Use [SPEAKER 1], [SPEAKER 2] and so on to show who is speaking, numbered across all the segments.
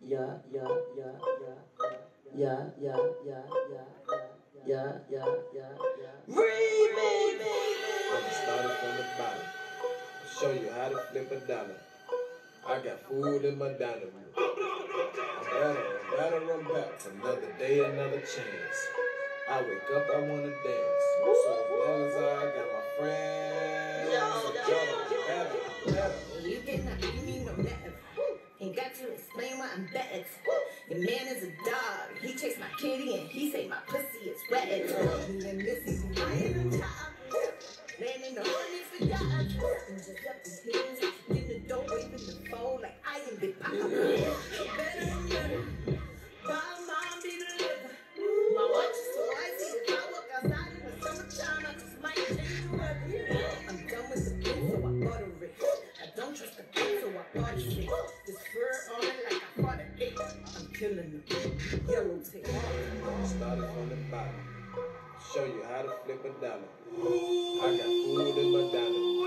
[SPEAKER 1] Remix. Gonna start it from the bottom. Show you how to flip a dollar. I got food in my dining room. I gotta run back. Another day, another chance. I wake up, I wanna dance. So as long as I got my friends,
[SPEAKER 2] you cannot give me no love. Ain't got to explain why I'm better. Your man is a dog. He chased my kitty and he say my pussy is wet. And this is why I'm top. Landing the money for dogs. And just up the hills, in the door, waving the phone like I am Big Papa. Better. By mom be delivered. My watch is so icy if I walk outside in the summertime, I just might change the weather. I'm done with the pin, so I butter it. I don't trust the pin, so I butter it. This fur on it like I fought an ape. I'm killing them. Yellow tape.
[SPEAKER 1] Start it from the bottom. Show you how to flip a dollar. I got food in my dining room.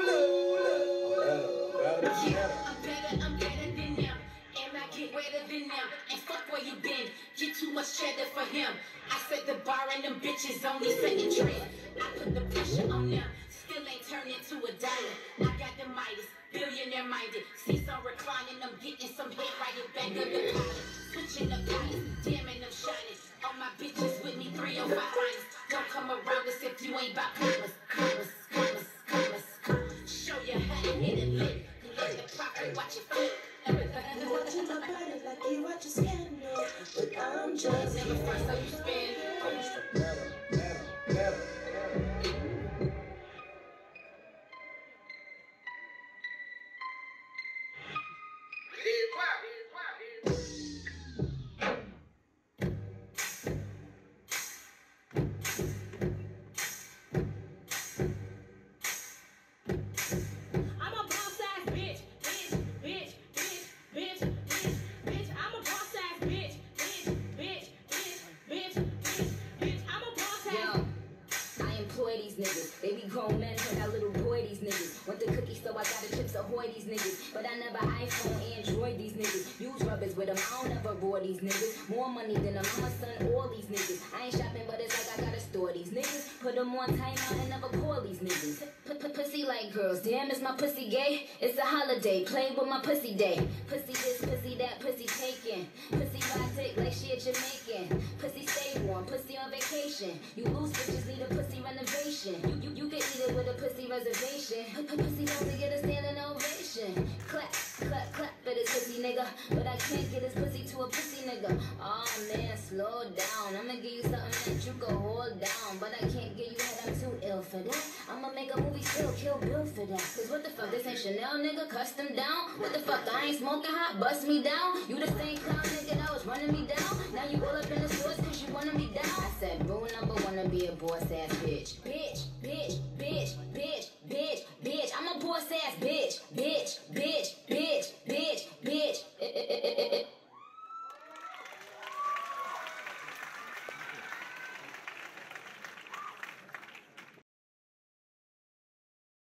[SPEAKER 3] I'm better than them. And I get wetter than them. And fuck where you been. Get too much cheddar for him. I set the bar and them bitches only setting trend. I put the pressure on them. Still ain't turned into a dollar. I got the Midas, billionaire minded. See some reclining, I'm getting some hit right in back of the pilot. Switching the pilots, damn I'm shining. All my bitches with me, 305 minus. Don't come around us if you ain't about commas. Show you how to hit it lit. And let the profit watch it flip.
[SPEAKER 2] You watching my body like you watch a scandal. But I'm just
[SPEAKER 3] never first so you spin.
[SPEAKER 1] Better.
[SPEAKER 4] These niggas, they be grown men, but that little boy these niggas. Want the cookie, so I got the chips ahoy these niggas. But I never iPhone, Android these niggas. Use rubbers with them, I don't ever roar these niggas. More money than them, I'm a son, all these niggas. I ain't shopping, but it's like I gotta store these niggas. Put them on timeout and never call these niggas. Pussy like girls, damn, is my pussy gay? It's a holiday, play with my pussy day. Pussy this, pussy that, pussy taken. Pussy ride dick like she a Jamaican. Pussy stay warm, pussy on vacation. You loose bitches need a pussy renovation. You can eat it with a pussy reservation. Pussy don't get a standing ovation. Clap, for this pussy nigga. But I can't get this pussy to a pussy nigga. Aw man, slow down. I'ma give you something that you can hold down. But I can't give you head, I'm too ill for that. I'ma make a movie still, Kill Bill for that. Cause what the fuck, this ain't Chanel nigga, custom down. What the fuck, I ain't smoking hot, bust me down. You the same clown nigga that was running me down. Now you all up in the stores cause you wanna me down. I said rule number one to be a boss ass